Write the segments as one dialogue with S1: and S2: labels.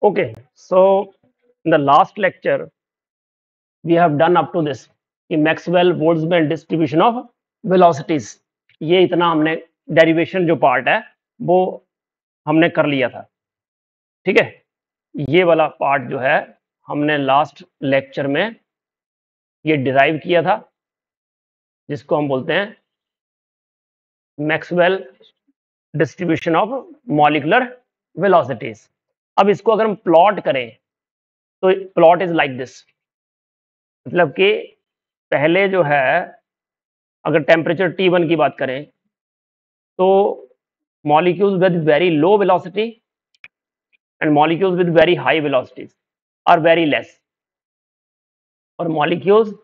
S1: Okay, so in the last lecture, we have done up to this कि Maxwell Boltzmann distribution of velocities, ये इतना हमने derivation जो part है वो हमने कर लिया था। ठीक है, ये वाला पार्ट जो है हमने लास्ट लेक्चर में ये डिराइव किया था, जिसको हम बोलते हैं Maxwell distribution of molecular velocities. अब इसको अगर हम प्लॉट करें तो प्लॉट इज लाइक दिस, मतलब कि पहले जो है अगर टेम्परेचर T1 की बात करें तो molecules with very low velocity and molecules with very high velocities are very less, और molecules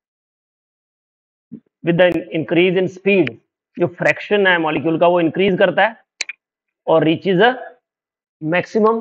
S1: with the increase in speed, जो फ्रैक्शन है मॉलिक्यूल का वो इंक्रीज करता है और रीचेज अ मैक्सिमम।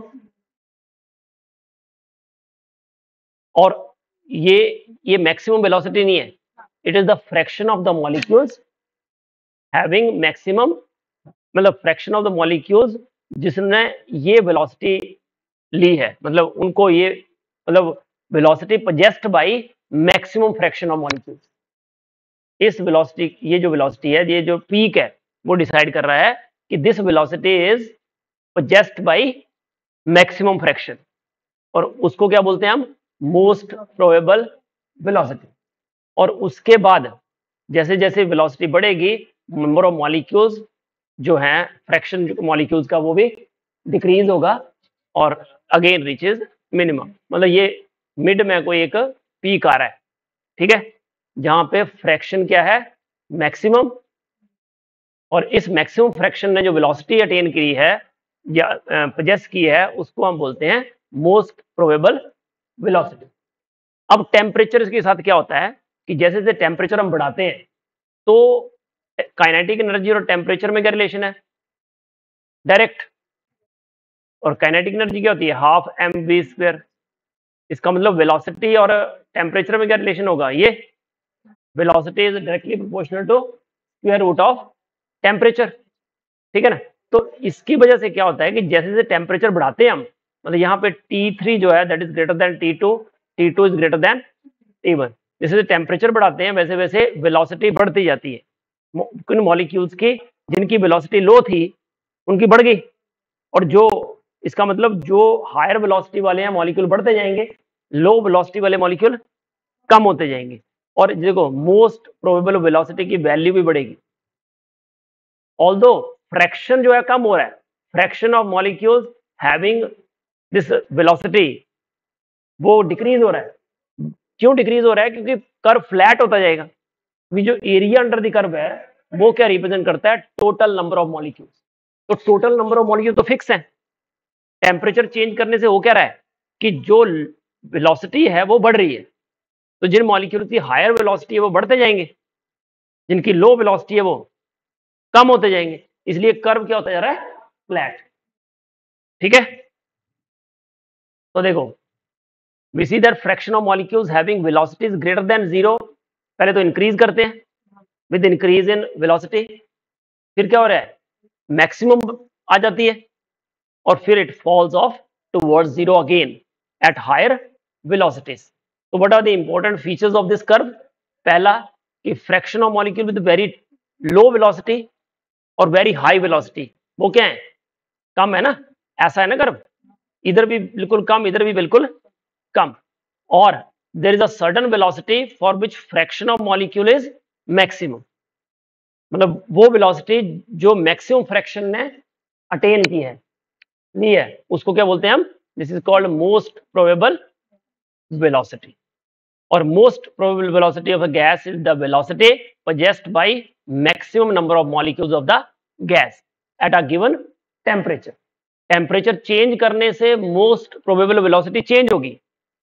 S1: और ये मैक्सिमम वेलोसिटी नहीं है, it is the fraction of the molecules having maximum, मतलब फ्रैक्शन ऑफ द मॉलिक्यूल्स जिसने ये वेलोसिटी ली है, मतलब उनको ये मतलब velocity possessed by maximum fraction of molecules. इस वेलोसिटी, ये जो वेलोसिटी है, ये जो पीक है, वो डिसाइड कर रहा है कि this velocity is possessed by maximum fraction, और उसको क्या बोलते हैं हम? Most probable velocity. और उसके बाद जैसे जैसे वेलोसिटी बढ़ेगी, नंबर ऑफ मॉलिक्यूल्स जो हैं, फ्रैक्शन मॉलिक्यूल्स का, वो भी डिक्रीज होगा और अगेन रीचेज मिनिमम। मतलब ये मिड में कोई एक पीक आ रहा है, ठीक है, जहां पे फ्रैक्शन क्या है? मैक्सिमम। और इस मैक्सिमम फ्रैक्शन ने जो वेलोसिटी अटेन की है या पोजेस की है, उसको हम बोलते हैं मोस्ट प्रोबेबल वेलोसिटी। अब टेम्परेचर के साथ क्या होता है कि जैसे जैसे टेम्परेचर हम बढ़ाते हैं तो काइनेटिक एनर्जी और टेम्परेचर में क्या रिलेशन है? डायरेक्ट। और काइनेटिक एनर्जी क्या होती है? Half M V square. इसका मतलब वेलोसिटी और टेम्परेचर में क्या रिलेशन होगा? ये velocity is directly proportional to square root of temperature, ठीक है ना। तो इसकी वजह से क्या होता है कि जैसे जैसे टेम्परेचर बढ़ाते हैं हम, मतलब यहाँ पे T3 जो है that is greater than T2, T2 is greater than T1। जैसे जैसे टेम्परेचर बढ़ाते हैं वैसे वैसे वेलोसिटी बढ़ती जाती है। कुछ मॉलिक्यूल्स की जिनकी वेलोसिटी लो थी उनकी बढ़ गई, और जो इसका मतलब जो हायर वेलोसिटी वाले हैं मॉलिक्यूल बढ़ते जाएंगे, लो वेलोसिटी वाले मॉलिक्यूल कम होते जाएंगे। और देखो मोस्ट प्रोबेबल वेलोसिटी की वैल्यू भी बढ़ेगी, ऑल्दो फ्रैक्शन जो है कम हो रहा है, fraction of molecules having this velocity वो डिक्रीज हो रहा है। क्यों डिक्रीज हो रहा है? क्योंकि कर्व फ्लैट होता जाएगा। जो एरिया अंडर द कर्व है वो क्या रिप्रेजेंट करता है? Total number of molecules. तो टोटल नंबर ऑफ मॉलिक्यूल तो फिक्स है। टेम्परेचर चेंज करने से हो क्या रहा है कि जो वेलोसिटी है वो बढ़ रही है, तो जिन मॉलिक्यूल की हायर वेलोसिटी है वो बढ़ते जाएंगे, जिनकी लो वेलोसिटी है वो कम होते जाएंगे। इसलिए कर्व क्या होता जा रहा है? फ्लैट, ठीक है। तो देखो, we see that fraction of molecules having velocities greater than zero, पहले तो इंक्रीज करते हैं विद इंक्रीज इन वेलोसिटी, फिर क्या हो रहा है? मैक्सिमम आ जाती है, और फिर it falls off towards zero again at higher velocities. तो what are the important features of this curve? पहला कि fraction of molecule with very low velocity और वेरी हाई वेलोसिटी वो क्या है? कम है ना, ऐसा है ना कर्व, इधर भी बिल्कुल कम, इधर भी बिल्कुल कम। और there is a certain velocity for which fraction of molecule is maximum, मतलब वो वेलोसिटी जो मैक्सिमम फ्रैक्शन ने अटेन की है, ली है, उसको क्या बोलते हैं हम? This is called most probable velocity. और most probable velocity of a gas is the velocity possessed by maximum number of molecules of the gas at a given temperature। Temperature change करने से मोस्ट प्रोबेबल वेलोसिटी चेंज होगी।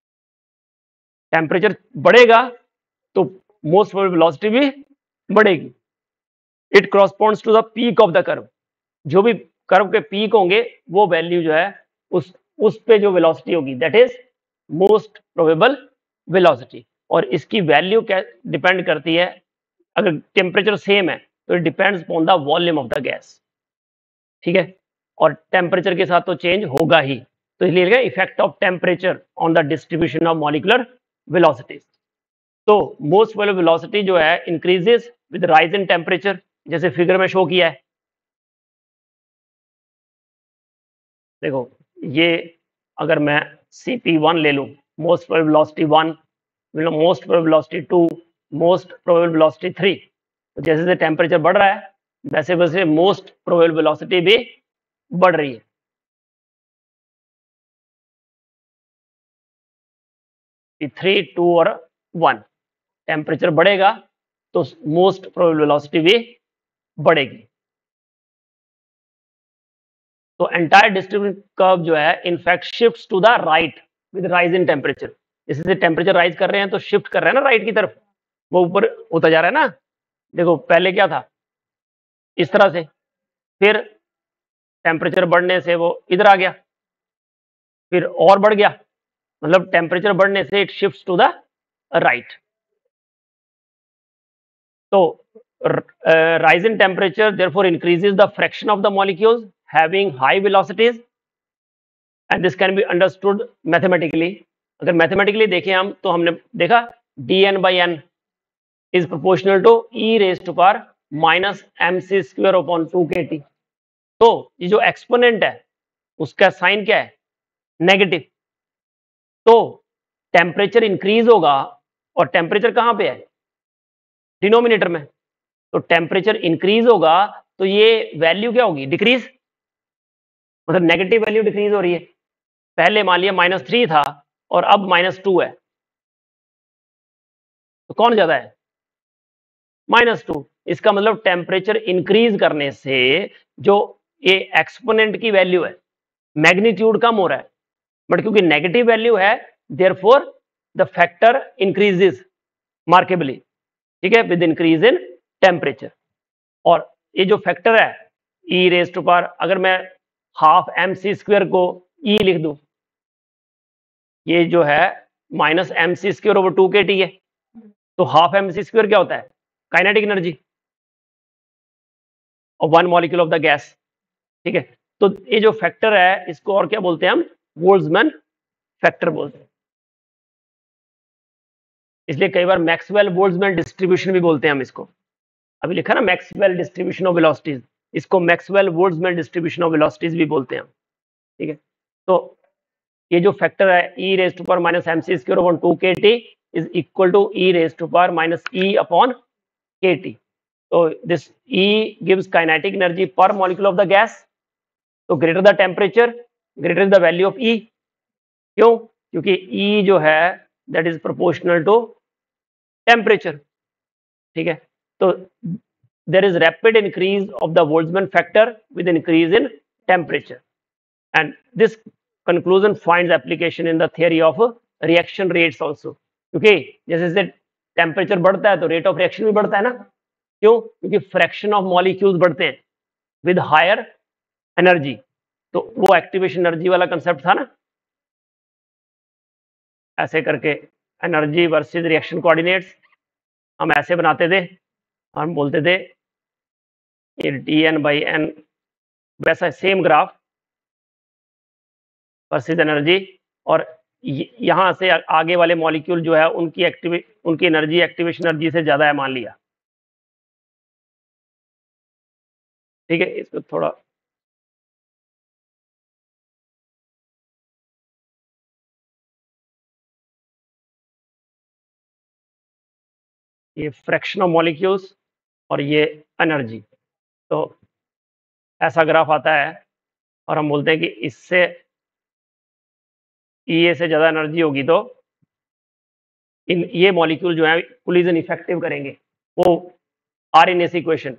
S1: Temperature बढ़ेगा तो most probable velocity भी बढ़ेगी। It corresponds to the peak of the curve. जो भी curve के पीक होंगे वो वैल्यू जो है उस पे जो वेलोसिटी होगी that is most probable velocity. और इसकी वैल्यू क्या डिपेंड करती है? अगर टेम्परेचर सेम है तो it depends upon the volume of the gas, ठीक है। और टेम्परेचर के साथ तो चेंज होगा ही, तो इसलिए लिखा effect of temperature on the distribution of molecular velocities. तो मोस्ट प्रोबेबल वेलोसिटी जो है increases with rise in temperature, जैसे फिगर में शो किया है। देखो ये अगर मैं CP1 ले लूं, most probable velocity 1, most probable velocity 2, most probable velocity 3, तो जैसे जैसे टेम्परेचर बढ़ रहा है वैसे वैसे मोस्ट प्रोबेबल वेलोसिटी भी बढ़ रही है। थ्री, 2 और 1, टेम्परेचर बढ़ेगा तो मोस्ट प्रोबेबल वेलोसिटी भी बढ़ेगी। तो एंटायर डिस्ट्रीब्यूशन कर्व जो है in fact shifts to the right with rise in temperature. जैसे टेम्परेचर राइज कर रहे हैं तो शिफ्ट कर रहे हैं ना राइट की तरफ, वो ऊपर होता जा रहा है ना। देखो पहले क्या था, इस तरह से, फिर टेम्परेचर बढ़ने से वो इधर आ गया, फिर और बढ़ गया, मतलब टेम्परेचर बढ़ने से it shifts to the right. तो rise in temperature therefore increases the fraction of the molecules having high velocities, and this can be understood mathematically। अगर मैथमेटिकली देखें हम तो हमने देखा dn/n is proportional to e raised to power minus mc square upon 2kt। तो ये जो exponent है उसका साइन क्या है, नेगेटिव। तो टेम्परेचर इंक्रीज होगा, और टेम्परेचर कहां पे है, डिनोमिनेटर में। तो टेम्परेचर इंक्रीज होगा तो ये वैल्यू क्या होगी, डिक्रीज, मतलब नेगेटिव वैल्यू डिक्रीज हो रही है। पहले मान लिया -3 था और अब -2 है, तो कौन ज्यादा है, -2। इसका मतलब टेम्परेचर इंक्रीज करने से जो ये एक्सपोनेंट की वैल्यू है, मैग्नीट्यूड कम हो रहा है, बट क्योंकि नेगेटिव वैल्यू है therefore the factor increases markedly, ठीक है, विद इंक्रीज इन टेम्परेचर। और ये जो फैक्टर है e रेज टू पावर, अगर मैं हाफ mc² को e लिख दूं, ये जो है -mc²/2kt है। तो हाफ mc² क्या होता है, काइनेटिक एनर्जी और 1 मॉलिक्यूल ऑफ द गैस, ठीक है। तो ये जो फैक्टर है इसको और क्या बोलते हैं हम, बोल्ट्जमैन फैक्टर बोलते हैं। इसलिए कई बार मैक्सवेल बोल्ट्जमैन डिस्ट्रीब्यूशन भी बोलते हैं हम इसको। अभी लिखा ना मैक्सवेल डिस्ट्रीब्यूशन ऑफ वेलोसिटीज, इसको Maxwell Boltzmann distribution of velocities भी बोलते हैं हम, ठीक है। तो ये जो फैक्टर है e raise to power -mc²/2kt is equal to e raise to power -e/kt। तो this e gives kinetic energy per molecule of the gas. तो greater the temperature greater the value of e। क्यों, क्योंकि e जो है that is proportional to temperature, ठीक है। तो there is rapid increase of the Boltzmann factor with increase in temperature, and this conclusion finds application in the theory of reaction rates also। क्योंकि जैसे जैसे टेम्परेचर बढ़ता है तो रेट ऑफ रिएक्शन भी बढ़ता है ना। क्यों, क्योंकि फ्रैक्शन ऑफ मॉलिक्यूल्स बढ़ते हैं विद हायर एनर्जी। तो वो एक्टिवेशन एनर्जी वाला कंसेप्ट था ना, ऐसे करके एनर्जी वर्सेस रिएक्शन कोऑर्डिनेट्स हम ऐसे बनाते थे, हम बोलते थे ये dn/n, वैसा सेम ग्राफ वर्सेस एनर्जी, और यहां से आगे वाले मॉलिक्यूल जो है उनकी एनर्जी एक्टिवेशन एनर्जी से ज्यादा है मान लिया, ठीक है। इसको थोड़ा ये फ्रैक्शन ऑफ मॉलिक्यूल्स और ये एनर्जी, तो ऐसा ग्राफ आता है और हम बोलते हैं कि इससे E से ज्यादा एनर्जी होगी तो ये मॉलिक्यूल जो है कोलिजन इफेक्टिव करेंगे, वो आरएनएस इक्वेशन।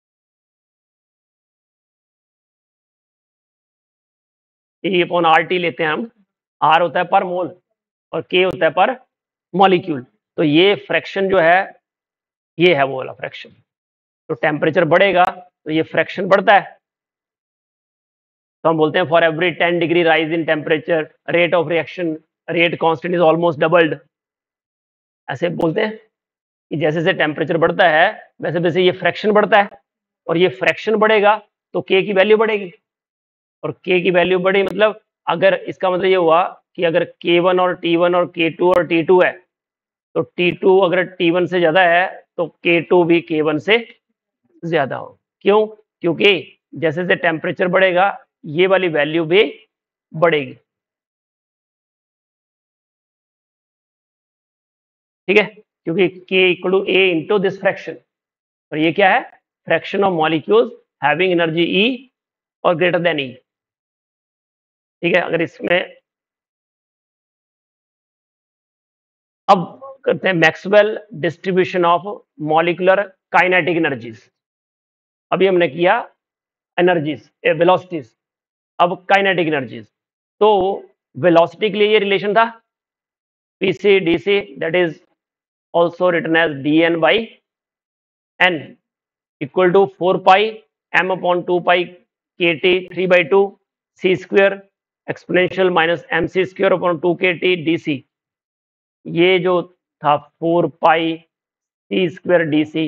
S1: E/RT लेते हैं हम, R होता है पर मोल और K होता है पर मॉलिक्यूल। तो ये फ्रैक्शन जो है ये है वो वाला फ्रैक्शन। तो टेम्परेचर बढ़ेगा तो ये फ्रैक्शन बढ़ता है। तो हम बोलते हैं for every 10 degree rise in temperature rate of reaction rate constant is almost doubled. ऐसे बोलते हैं कि जैसे जैसे टेम्परेचर बढ़ता है वैसे वैसे ये फ्रैक्शन बढ़ता है, और ये फ्रैक्शन बढ़ेगा तो K की वैल्यू बढ़ेगी, और K की वैल्यू बढ़ी मतलब अगर इसका मतलब ये हुआ कि अगर K1 और T1 और K2 और T2 है, तो T2 अगर T1 से ज़्यादा है तो K2 भी K1 से ज़्यादा हो। क्यों? क्योंकि जैसे जैसे टेम्परेचर बढ़ेगा ये वाली वैल्यू भी बढ़ेगी। ठीक है, क्योंकि K equal to A into this fraction, और ये क्या है? Fraction of molecules having energy E और ग्रेटर देन E। ठीक है, अगर इसमें अब करते हैं Maxwell distribution of molecular kinetic energies. अभी हमने किया एनर्जीज, वेलोसिटीज, अब काइनेटिक एनर्जीज। तो वेलोसिटी के लिए ये रिलेशन था Pc dc, that is also written as dn by n equal to 4 pi m upon 2 pi kt 3 by 2 c square exponential minus mc square upon 2 kt dc। ये जो था 4 pi c square dc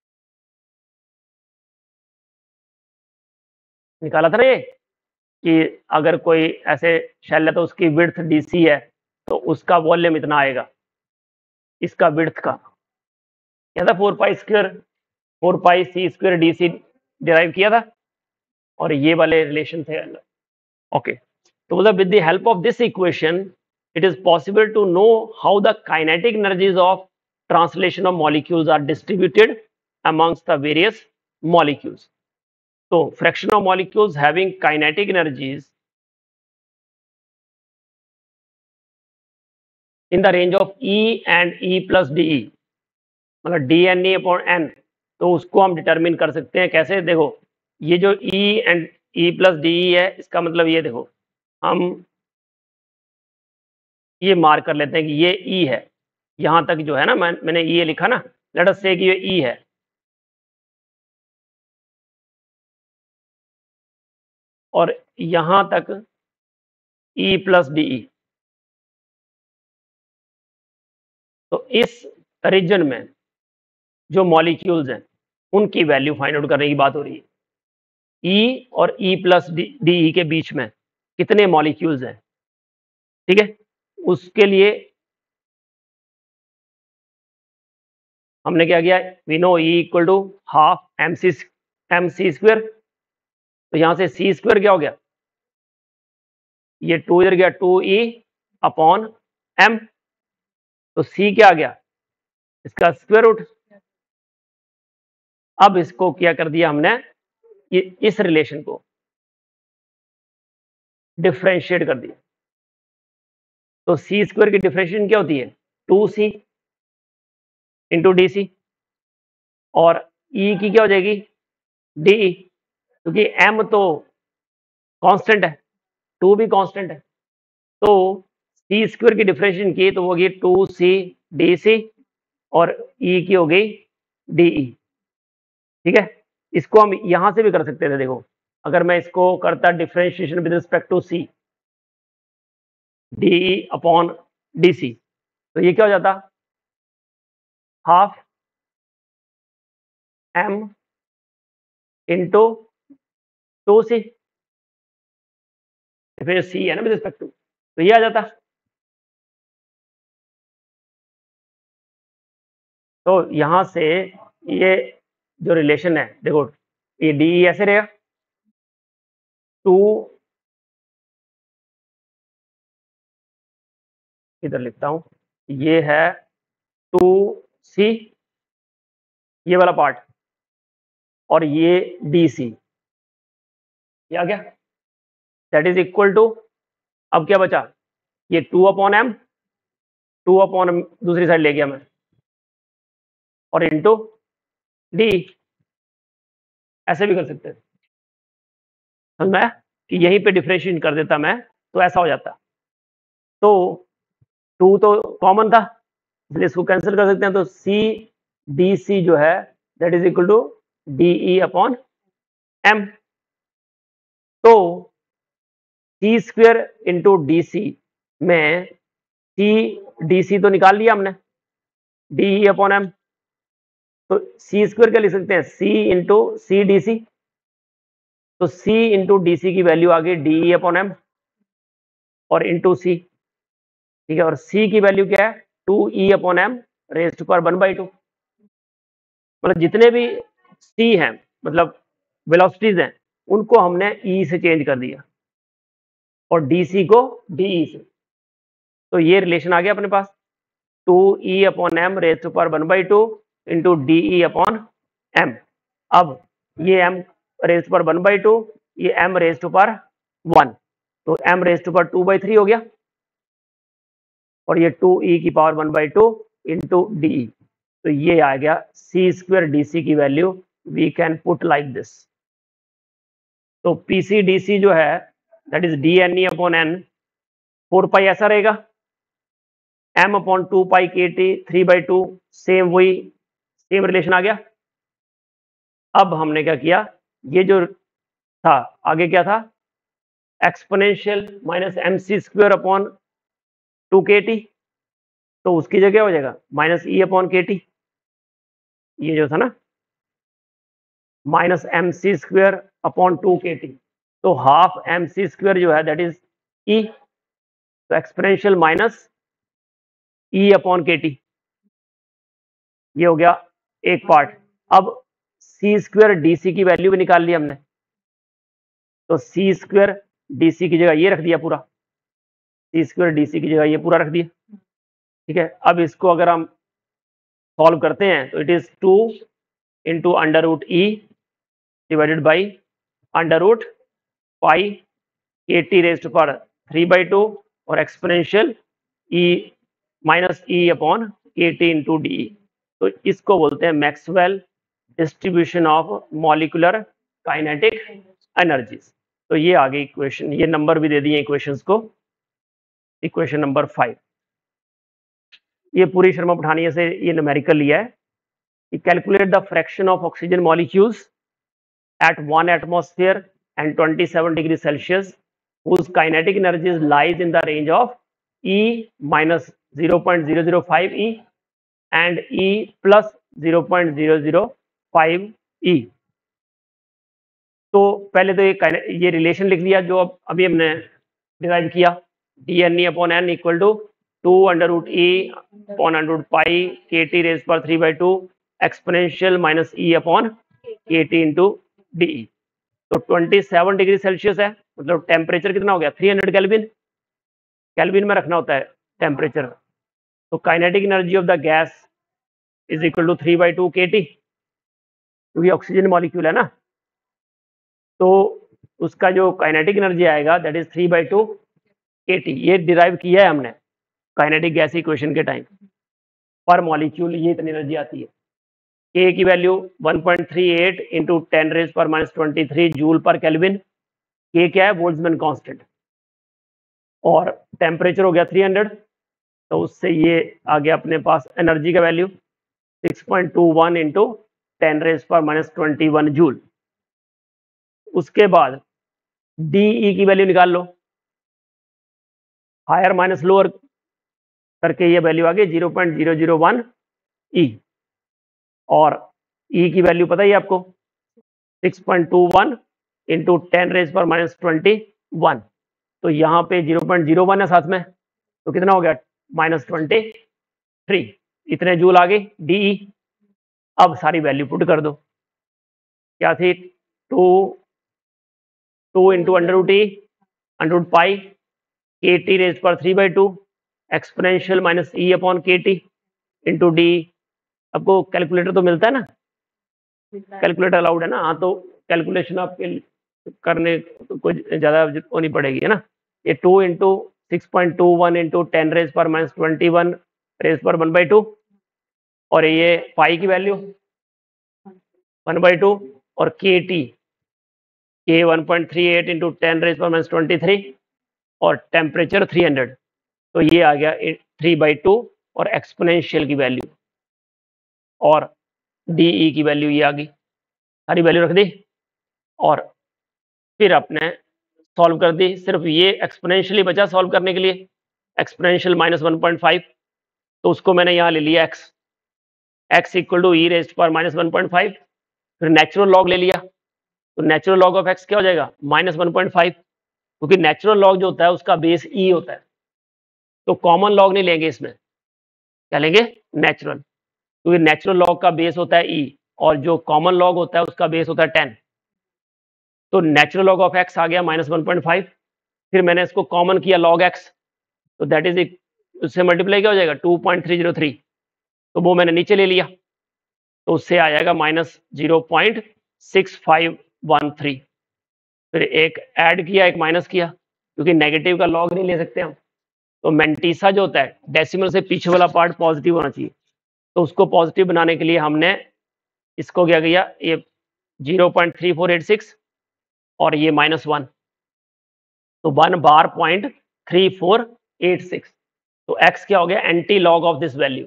S1: निकाला था ना, ये कि अगर कोई ऐसे शेल है तो उसकी विड्थ डीसी है तो उसका वॉल्यूम इतना आएगा, इसका विड्थ का क्या था 4 pi square 4 pi C square DC derive किया था, और ये वाले रिलेशन थे। ओके, तो मतलब with the help of this equation it is possible to know how the kinetic energies of translation of molecules are distributed amongst the various molecules. So fraction of molecules having kinetic energies in the range of E and E plus DE, मतलब DNE upon N, तो उसको हम determine कर सकते हैं कैसे? देखो, ये जो E and E plus DE है, इसका मतलब ये देखो, हम ये मार्क कर लेते हैं कि ये E है, यहाँ तक जो है ना, मैंने ये लिखा ना, लेट अस से कि ये E है, और यहाँ तक E प्लस DE। तो इस रीजन में जो मॉलिक्यूल्स हैं उनकी वैल्यू फाइंड आउट करने की बात हो रही है। E और E प्लस DE के बीच में कितने मॉलिक्यूल्स हैं, ठीक है, उसके लिए हमने क्या किया, we know E equal to half M C square, तो यहाँ से सी स्क्वायर क्या हो गया, ये 2 इधर गया 2E अपॉन एम, तो C क्या आ गया, इसका स्क्वायर रूट। अब इसको क्या कर दिया हमने, ये इस रिलेशन को डिफरेंशिएट कर दिया, तो सी स्क्वायर की डिफरेंशिएशन क्या होती है 2C इंटू डी सी, और E की क्या हो जाएगी डी, क्योंकि M तो कांस्टेंट है, 2 भी कांस्टेंट है, तो सी स्क्वायर की डिफरेंशिएशन की तो वो होगी 2C डी और E की हो गई DE। ठीक है, इसको हम यहां से भी कर सकते थे। देखो, अगर मैं इसको करता differentiation with respect to C DE upon DC, तो ये क्या हो जाता, हाफ M इंटू 2C, फिर C है ना विद रिस्पेक्ट टू, तो ये आ जाता। तो यहां से ये जो रिलेशन है, देखो ये DE ऐसे रहेगा, 2 इधर लिखता हूं, ये है 2C ये वाला पार्ट, और ये DC, ये आ गया, दैट इज इक्वल टू, अब क्या बचा, ये 2 अपॉन M, 2 अपॉन दूसरी साइड ले गया मैं, और इंटू डी, ऐसे भी कर सकते हैं, समझ में आया कि यहीं पे डिफरेंशिएट कर देता मैं तो ऐसा हो जाता। तो 2 तो कॉमन था, इसलिए इसको कैंसिल कर सकते हैं, तो सी डी सी जो है that is equal to DE upon M। तो C square into D C में सी डी सी तो निकाल लिया हमने, DE अपॉन M, तो सी स्क्वेयर क्या लिख सकते हैं, C into C D C, तो C इंटू डी सी की वैल्यू आ गई DE अपॉन M। और इंटू सी, ठीक है, और सी की वैल्यू क्या है 2e/m रेज़ टू पावर 1/2। मतलब जितने भी सी हैं, मतलब वेलोसिटीज हैं, उनको हमने ई से चेंज कर दिया और डीसी को डीई से। तो ये रिलेशन आ गया अपने पास 2e/m raise to power 1/2 into de/m। अब ये m रेज़ टू पावर 1/2, ये m रेज़ टू पावर 1, तो m रेज़ टू पावर 2/3 हो गया और ये 2e की पावर 1/2 इंटू डी। तो ये आ गया c² dc की value we can put like this. तो पीसी डीसी जो है दैट इज dne/n 4 पाई ऐसा रहेगा, m/2 पाई kT 3/2 सेम, वही सेम रिलेशन आ गया। अब हमने क्या किया, ये जो था आगे क्या था, एक्सपोनेंशियल माइनस mc² 2kT, तो उसकी जगह हो जाएगा -e/kT, ये जो था ना -mc² 2kT, तो हाफ mc² जो है दैट इज e, तो एक्सपोनेंशियल माइनस e/kT, ये हो गया एक पार्ट। अब c² dc की वैल्यू भी निकाल ली हमने, तो c² dc की जगह ये रख दिया पूरा, c² dc की जगह ये पूरा रख दिया, ठीक है। अब इसको अगर हम सॉल्व करते हैं तो it is 2 into √e divided by √पाई kT रेज़ टू पावर 3/2 और exponential e minus e/kT into D. तो इसको बोलते हैं Maxwell distribution of molecular kinetic energies. तो ये आगे इक्वेशन, ये नंबर भी दे दिए इक्वेशंस को, इक्वेशन नंबर 5। ये पूरी शर्मा पठानिया से ये न्यूमेरिकल लिया है कि calculate the fraction of oxygen molecules at 1 atmosphere and 27 degrees Celsius whose kinetic energy lies in the range of E minus 0.005 E and E plus 0.005 E। तो पहले तो ये रिलेशन लिख लिया जो अभी हमने डिराइव किया, dne/n इक्वल टू 2√e/√पाई kT रेज़ पर 3/2 exponential minus e/kT into D. तो 27 डिग्री सेल्सियस है, मतलब टेम्परेचर कितना हो गया 300 केल्विन, केल्विन में रखना होता है टेम्परेचर। तो kinetic energy of the gas is equal to 3/2 kT, क्योंकि ऑक्सीजन मॉलिक्यूल है ना, तो उसका जो काइनेटिक एनर्जी आएगा दैट इज 3/2 kT। ये डिराइव किया है हमने काइनेटिक गैस इक्वेशन के टाइम, पर मॉलिक्यूल ये इतनी एनर्जी आती है। K की value 1.38 into 10⁻⁻23 joule per kelvin, K क्या है बोल्ट्जमैन कांस्टेंट, और टेम्परेचर हो गया 300, तो उससे ये आ गया अपने पास एनर्जी का वैल्यू 6.21 इंटू 10⁻⁻21 जूल। उसके बाद DE की वैल्यू निकाल लो, हायर माइनस लोअर करके ये वैल्यू आ गई 0.001 E, और E की वैल्यू पता ही आपको 6.21 इंटू 10⁻⁻21, तो यहाँ पे 0.01 है साथ में, तो कितना हो गया -23, इतने जूल आ गई DE। अब सारी वैल्यू पुट कर दो, क्या थी 2 इंटू √e/√पाई kT रेज़ पर 3/2 exponential minus e/kT into D. आपको कैलकुलेटर तो मिलता है ना, कैलकुलेटर अलाउड है ना, हाँ, तो कैलकुलेशन आपके करने तो कुछ ज़्यादा होनी पड़ेगी, है ना। ये 2 इंटू 6.21 इंटू 10⁻⁻21 रेज़ पर 1/2, और ये पाई की वैल्यू 1/2 और kT K 1.38 इंटू 10⁻⁻23 और टेम्परेचर 300, तो ये आ गया 3/2 और एक्सपोनेंशियल की वैल्यू, और DE की वैल्यू ये आ गई, सारी वैल्यू रख दी और फिर आपने सॉल्व कर दी। सिर्फ ये एक्सपोनेंशियली बचा सॉल्व करने के लिए, एक्सपोनेंशियल -1.5, तो उसको मैंने यहाँ ले लिया x equal to e raise पर -1.5, फिर नेचुरल लॉग ले लिया, तो नेचुरल लॉग ऑफ x क्या हो जाएगा -1.5, क्योंकि नेचुरल लॉग जो होता है उसका बेस ई होता है, तो कॉमन लॉग नहीं लेंगे इसमें, क्या लेंगे? नेचुरल, क्योंकि नेचुरल लॉग का बेस होता है ई और जो कॉमन लॉग होता है उसका बेस होता है 10। तो नेचुरल लॉग ऑफ एक्स आ गया -1.5, फिर मैंने इसको कॉमन किया लॉग एक्स, तो दैट इज उससे मल्टीप्लाई क्या हो जाएगा 2.303, तो वो मैंने नीचे ले लिया, तो उससे आ जाएगा -0.6513। फिर एक ऐड किया एक माइनस किया, क्योंकि नेगेटिव का लॉग नहीं ले सकते हम, तो मेंटीसा जो होता है डेसिमल से पीछे वाला पार्ट पॉजिटिव होना चाहिए, तो उसको पॉजिटिव बनाने के लिए हमने इसको क्या किया, ये 0.3486 और ये -1, तो 1 बार 0.3486, तो x क्या हो गया? Anti log of this value.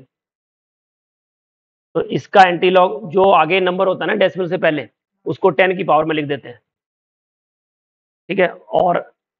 S1: तो इसका एंटी लॉग जो आगे नंबर होता है ना डेसिमल से पहले, उसको 10 की पावर में लिख देते हैं, ठीक है, और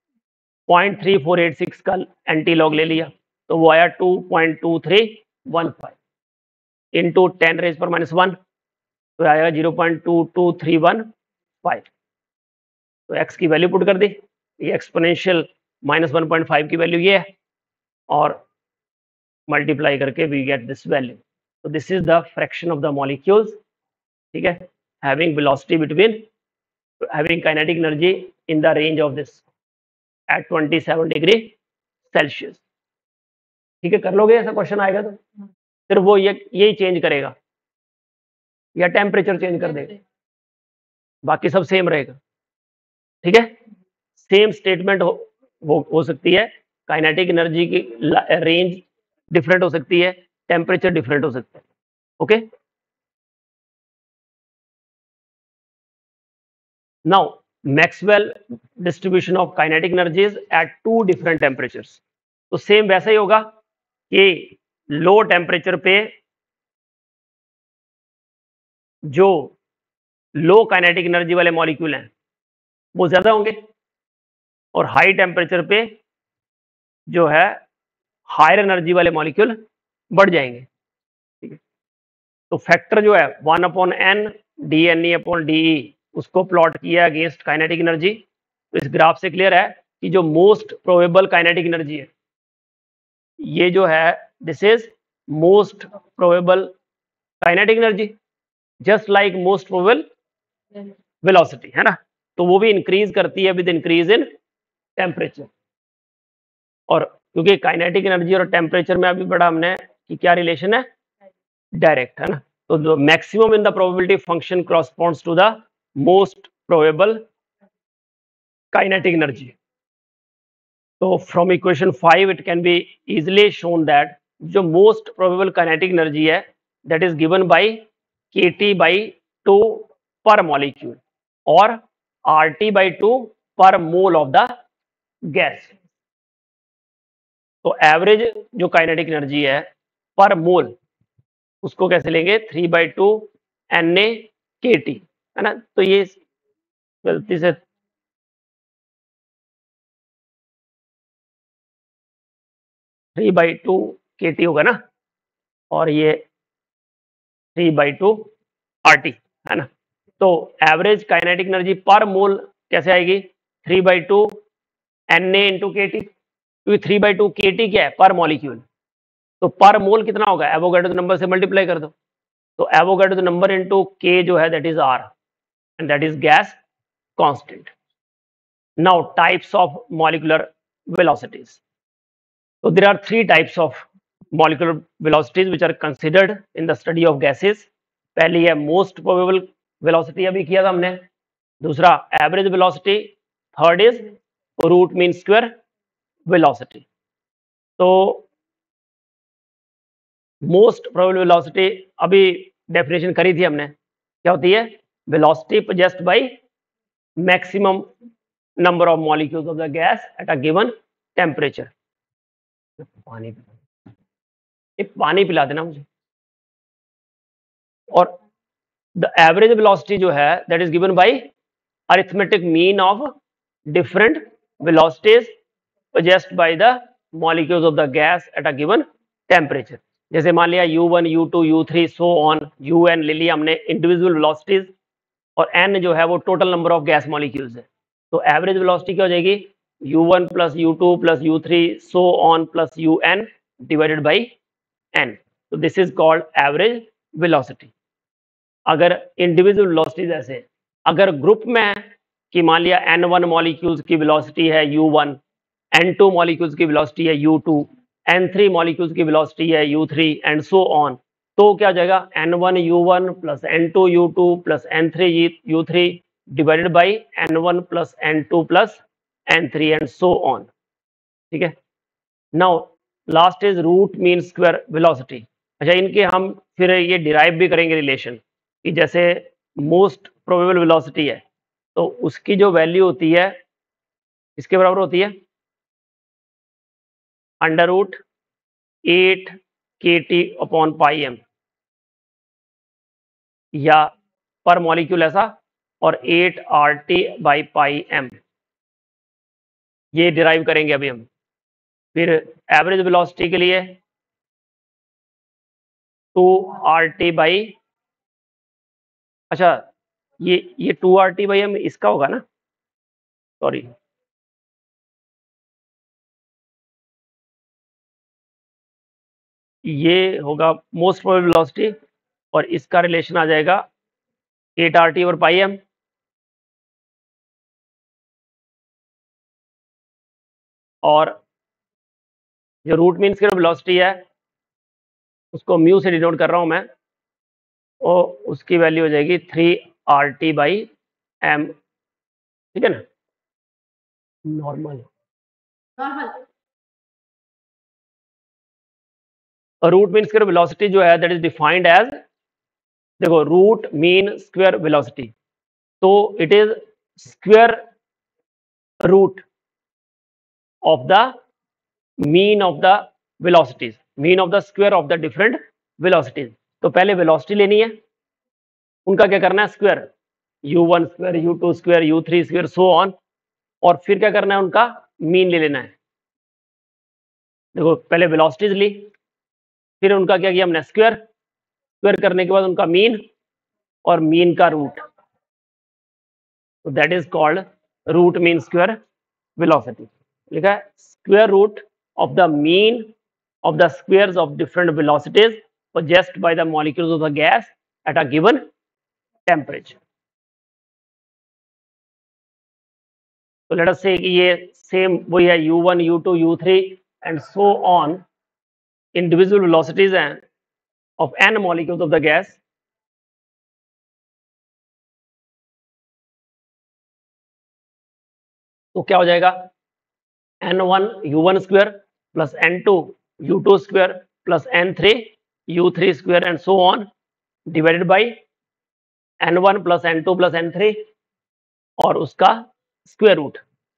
S1: 0.3486 का एंटी लॉग ले लिया, तो वो आया 2.2315 इंटू 10 रेज पर -1, तो आएगा 0.22315। तो x की वैल्यू पुट कर दी, ये एक्सपोनेंशियल -1.5 की वैल्यू ये है, और मल्टीप्लाई करके वी गेट दिस वैल्यू। तो this is the fraction of the molecules, ठीक है, having velocity between, having kinetic energy in the range of this at 27 degree Celsius. ठीक है, कर लोगे, ऐसा क्वेश्चन आएगा तो फिर वो यही चेंज करेगा या टेम्परेचर चेंज कर देगा, बाकी सब सेम रहेगा, ठीक है। सेम स्टेटमेंट हो सकती है, काइनेटिक एनर्जी की रेंज डिफरेंट हो सकती है, टेम्परेचर डिफरेंट हो सकता है, okay. Now Maxwell distribution of kinetic energies at 2 different temperatures, तो सेम वैसा ही होगा कि लो टेम्परेचर पे जो लो काइनेटिक एनर्जी वाले मॉलिक्यूल हैं वो ज्यादा होंगे, और हाई टेम्परेचर पे जो है हायर एनर्जी वाले मॉलिक्यूल बढ़ जाएंगे, ठीक है। तो फैक्टर जो है 1/n dNE/dE, उसको प्लॉट किया अगेंस्ट काइनेटिक एनर्जी, तो इस ग्राफ से क्लियर है कि जो मोस्ट प्रोबेबल काइनेटिक एनर्जी है, ये जो है this is most probable kinetic energy, just like most probable velocity, है ना। तो वो भी इंक्रीज करती है विद इंक्रीज इन टेम्परेचर, और क्योंकि काइनेटिक एनर्जी और टेम्परेचर में अभी बड़ा हमने कि क्या रिलेशन है, डायरेक्ट, है ना। तो the maximum in the probability function corresponds to the most probable kinetic energy. तो from equation 5 it can be easily shown that जो मोस्ट प्रोबेबल काइनेटिक एनर्जी है that is given by kT/2 per molecule और RT/2 per mole of the gas. तो average जो kinetic energy है per मोल, उसको कैसे लेंगे, 3/2 NaKT, है ना। तो ये गलती से 3/2 KT होगा ना, और ये 3/2 RT, है ना। तो एवरेज काइनेटिक एनर्जी पर मोल कैसे आएगी, 3/2 Na/KT, क्योंकि 3/2 KT क्या है, पर मॉलिक्यूल, तो पर मोल कितना होगा, एवोगाड्रो नंबर से मल्टीप्लाई कर दो, तो एवोगाड्रो नंबर इनटू K जो है that is R, and that is gas constant. Now types of molecular velocities. So there are 3 types of molecular velocities which are considered in the study of gases. पहली है most probable velocity, अभी किया था हमने, दूसरा average velocity, third is root mean square velocity. तो most probable velocity अभी definition करी थी हमने, क्या होती है, velocity possessed by maximum number of molecules of the gas at a given temperature. पानी पिला देना मुझे। और द एवरेज वेलोसिटी जो है that is given by arithmetic mean of different velocities possessed by the molecules of the gas at a given temperature। जैसे मान लिया u1 u2 u3 so on, un ले लिया हमने इंडिविजुअल वेलोसिटीज, और n जो है वो total number of gas molecules है। तो एवरेज वेलोसिटी क्या हो जाएगी, u1 plus u2 plus u3 so on plus un divided by n. So this is called average velocity. अगर इंडिविजुअल वेलोसिटीज ऐसे, अगर ग्रुप में है कि मान लिया n1 मॉलिक्यूल्स की वेलोसिटी है u1, n2 मॉलिक्यूल्स की वेलोसिटी है u2, n3 मॉलिक्यूल्स की वेलोसिटी है u3 एंड सो ऑन, तो क्या हो जाएगा n1 u1 plus n2 u2 plus n3 u3 divided by n1 plus n2 plus n3 and so on. ठीक है. Now last is root mean square velocity. अच्छा, इनके हम फिर ये डिराइव भी करेंगे रिलेशन कि जैसे मोस्ट प्रोबेबल वेलोसिटी है तो उसकी जो वैल्यू होती है इसके बराबर होती है under root 8 kT upon pi M, या पर मॉलिक्यूल ऐसा, और 8 RT बाई पाई एम. ये डिराइव करेंगे अभी हम. फिर एवरेज वेलोसिटी के लिए 2 RT बाई, अच्छा ये 2 RT बाई एम इसका होगा ना, सॉरी ये होगा मोस्ट प्रोबेबल वेलोसिटी और इसका रिलेशन आ जाएगा 8 RT और पाई एम. और जो रूट मीन स्क्वायर वेलोसिटी है उसको म्यू से डिनोट कर रहा हूं मैं, और उसकी वैल्यू हो जाएगी 3 RT बाई एम. ठीक है ना, normal. Root mean square velocity जो है दैट इज डिफाइंड एज, देखो रूट मीन स्क्वायर वेलोसिटी, तो it is square root of the mean of the velocities, mean of the square of the different velocities. तो पहले velocity लेनी है, उनका क्या करना है square, u1 square, u2 square, u3 square so on, और फिर क्या करना है उनका मीन ले लेना है. देखो पहले वेलोसिटीज ली, फिर उनका क्या किया हमने स्क्वायर, स्क्वायर करने के बाद उनका मीन और मीन का रूट, तो that is called root mean square velocity. लिखा है square root of the mean of the squares of different velocities possessed by the molecules of the gas at a given temperature. So let us say कि ये same वही है u1, u2, u3 and so on individual velocities हैं of n molecules of the gas. तो क्या हो जाएगा n1 u1 square plus n2 u2 square plus n3 u3 square and so on divided by n1 plus n2 plus n3 और उसका square root.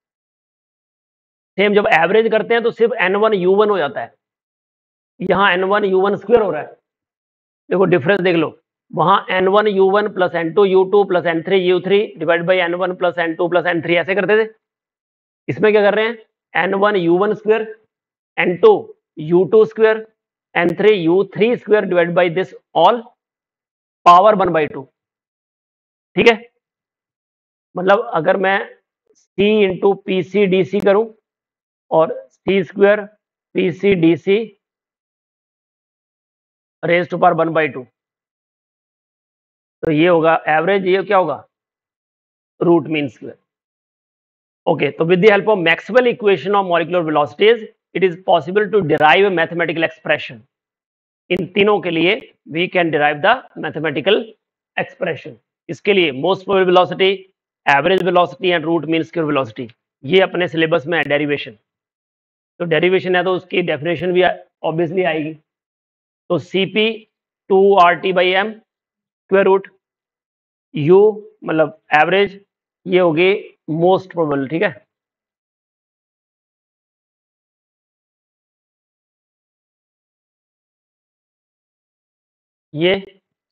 S1: Same जब average करते हैं तो सिर्फ n1 u1 हो जाता है, यहाँ n1 u1 स्क्वायर हो रहा है. देखो डिफरेंस देख लो, वहां n1 u1 plus n2 u2 plus n3 u3 divide by n1 plus n2 plus n3 ऐसे करते थे. इसमें क्या कर रहे हैं n1 u1 square, n2 u2 square, n3 u3 square divide by this all power 1/2. ठीक है, मतलब अगर मैं c into P C D C करूं और C square P C D C raise to power 1/2, तो ये होगा एवरेज, ये क्या होगा रूट मीन स्क्वायर. ओके, तो with the help of Maxwell equation of molecular velocities it is possible to derive a mathematical expression. इन तीनों के लिए we can derive the mathematical expression. इसके लिए most probable velocity, average velocity and root mean square velocity, ये अपने syllabus में है derivation. तो डेरिवेशन है तो उसकी डेफिनेशन भी ऑब्वियसली आएगी. तो Cp 2 RT by M square root U मतलब एवरेज, ये होगी मोस्ट प्रोबेबल. ठीक है, ये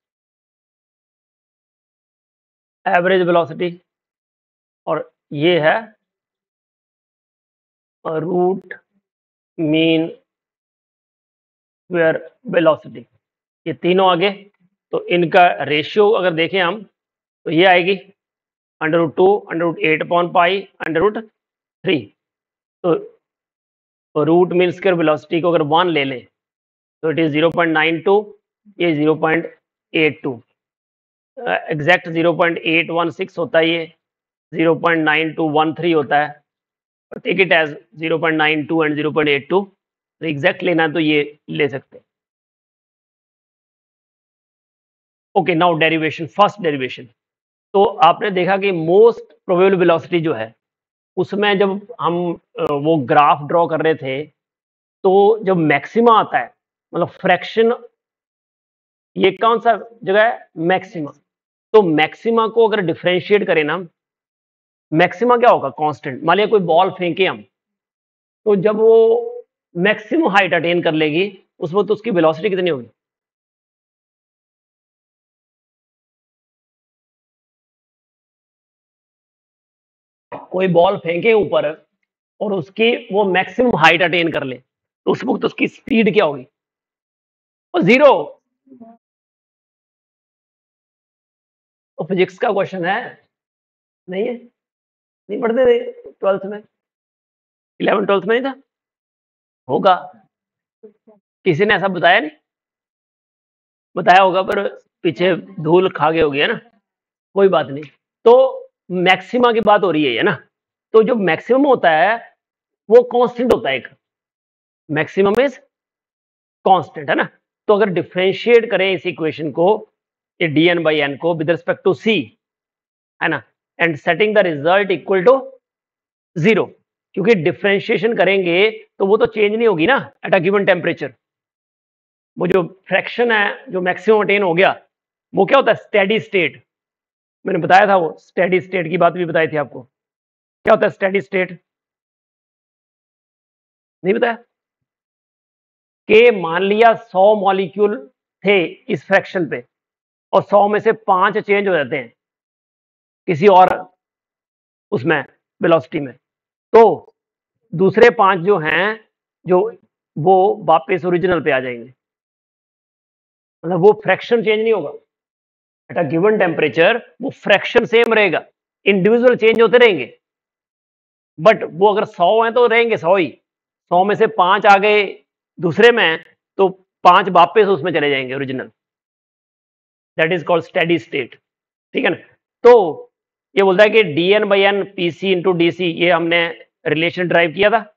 S1: एवरेज वेलोसिटी और ये है रूट मीन स्क्वायर वेलोसिटी. ये तीनों आगे, तो इनका रेशियो अगर देखें हम तो ये आएगी under root 2 under root 8 upon pi under root 3. तो रूट मीन स्क्वायर वेलोसिटी को अगर 1 ले लें तो इट इज 0.92, ये 0.82, एग्जैक्ट 0.816 होता है, ये 0.9213 होता है, टेक इट एज 0.92 एंड 0.82, तो एग्जैक्ट लेना है तो ये ले सकते हैं। Okay, now derivation, first derivation. तो आपने देखा कि मोस्ट प्रोबेबल वेलोसिटी जो है उसमें जब हम वो ग्राफ ड्रॉ कर रहे थे तो जब मैक्सिमा आता है, मतलब फ्रैक्शन, ये कौन सा जगह है, मैक्सिमा। तो मैक्सिमा को अगर डिफरेंशिएट करें ना, मैक्सिमा क्या होगा, कांस्टेंट। मान लिया कोई बॉल फेंके हम, तो जब वो मैक्सिमम हाइट अटेन कर लेगी उस वक्त उसकी वेलोसिटी कितनी होगी, कोई बॉल फेंके ऊपर और उसकी वो मैक्सिमम हाइट अटेन कर ले तो उस वक्त उसकी स्पीड क्या होगी, और जीरो। तो फिजिक्स का क्वेश्चन है, नहीं है, नहीं पढ़ते थे 12th में, 11 12th में नहीं था, होगा, किसी ने ऐसा बताया नहीं, बताया होगा पर पीछे धूल खा गए होगी, है ना, कोई बात नहीं। तो मैक्सिमा की बात हो रही है ना, तो जो मैक्सिमम होता है वो कांस्टेंट होता है, एक मैक्सिमम इज कांस्टेंट, है ना। तो अगर डिफरेंशिएट करें इस इक्वेशन को, ये dn बाई एन को विद रिस्पेक्ट टू c, है ना, and setting the result equal to 0, क्योंकि डिफरेंशिएशन करेंगे तो वो तो चेंज नहीं होगी ना एट अ गिवन टेम्परेचर। वो जो फ्रैक्शन है जो मैक्सिमम अटेन हो गया वो क्या होता है, स्टेडी स्टेट। मैंने बताया था, वो स्टेडी स्टेट की बात भी बताई थी आपको, क्या होता है स्टेडी स्टेट, नहीं बताया, कि मान लिया 100 मॉलिक्यूल थे इस फ्रैक्शन पे और 100 में से 5 चेंज हो जाते हैं किसी और उसमें वेलोसिटी में, तो दूसरे 5 जो हैं जो वो वापस ओरिजिनल पे आ जाएंगे, मतलब वो फ्रैक्शन चेंज नहीं होगा एट अ गिवन टेम्परेचर, वो फ्रैक्शन सेम रहेगा, इंडिविजुअल चेंज होते रहेंगे, बट वो अगर 100 हैं तो रहेंगे 100 ही, 100 में से 5 आ गए दूसरे में तो 5 वापस उसमें चले जाएंगे original, that is called steady state, ठीक है ना। तो ये बोलता है कि dn by N P C into D C, ये हमने रिलेशन ड्राइव किया था,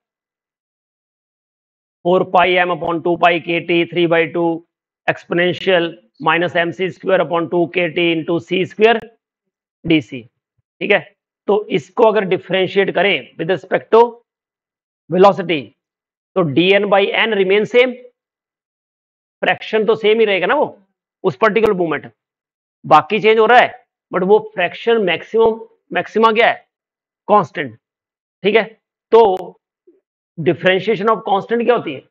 S1: 4 पाई M upon 2 pi K T 3 by 2 exponential minus M C square upon 2 के T into C square D C, ठीक है। तो इसको अगर डिफरेंशिएट करें विद रिस्पेक्ट टू वेलोसिटी तो dn by N remain same, fraction तो सेम ही रहेगा ना वो उस पर्टिकुलर मूवमेंट, बाकी चेंज हो रहा है बट वो फ्रैक्शन मैक्सिमम, मैक्सिमा क्या है, कांस्टेंट, ठीक है। तो डिफरेंशिएशन ऑफ कांस्टेंट क्या होती है,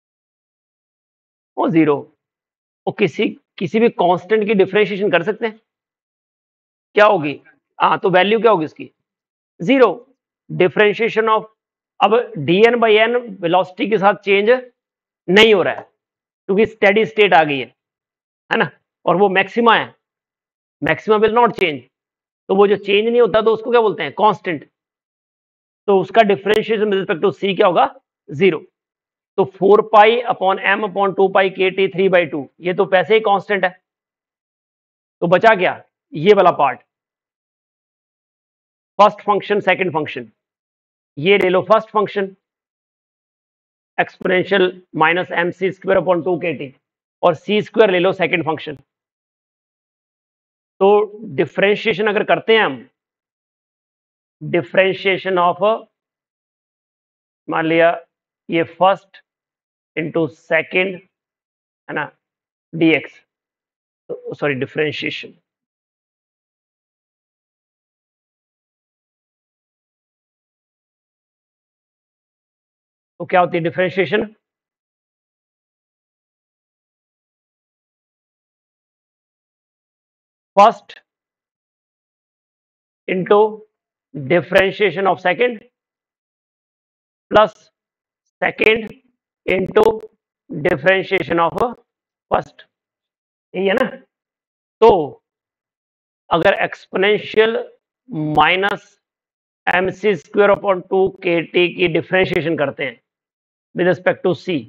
S1: वो जीरो। वो किसी भी कांस्टेंट की डिफरेंशिएशन कर सकते हैं, क्या होगी, हाँ, तो वैल्यू क्या होगी उसकी, जीरो। डिफरेंशिएशन ऑफ, अब dn बाई एन वेलोसिटी के साथ चेंज नहीं हो रहा है क्योंकि स्टेडी स्टेट आ गई है ना, और वो मैक्सिमा है, मैक्सिमा विल नॉट चेंज, तो वो जो चेंज नहीं होता तो उसको क्या बोलते हैं, कांस्टेंट, तो उसका differentiation with respect to C क्या होगा, जीरो। तो 4 pi upon M upon 2 pi K T 3 by 2, ये तो वैसे ही कांस्टेंट है, तो बचा क्या, ये वाला part, first function second function, ये ले लो first function exponential minus M C square upon 2 के टी, और सी स्क्वायर ले लो सेकंड फंक्शन। तो डिफरेंशिएशन अगर करते हैं हम, डिफरेंशिएशन ऑफ, मान लिया ये फर्स्ट इंटू सेकेंड, है ना, dx, सॉरी डिफरेंशिएशन, तो क्या होती है differentiation, first into differentiation of second plus second into differentiation of first, यही है ना। तो अगर एक्सपोनेंशियल माइनस mc²/2kT की डिफरेंशिएशन करते हैं विद रिस्पेक्ट टू c,